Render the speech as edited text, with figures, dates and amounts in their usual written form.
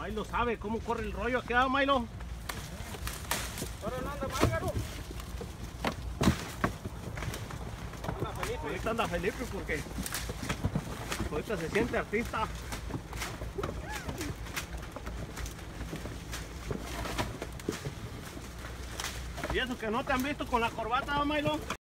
Milo sabe cómo corre el rollo aquí, ¿ah, Milo? Ahora no anda Márgaro. Anda Felipe. Ahorita anda Felipe porque ahorita se siente artista. Y eso que no te han visto con la corbata, Milo.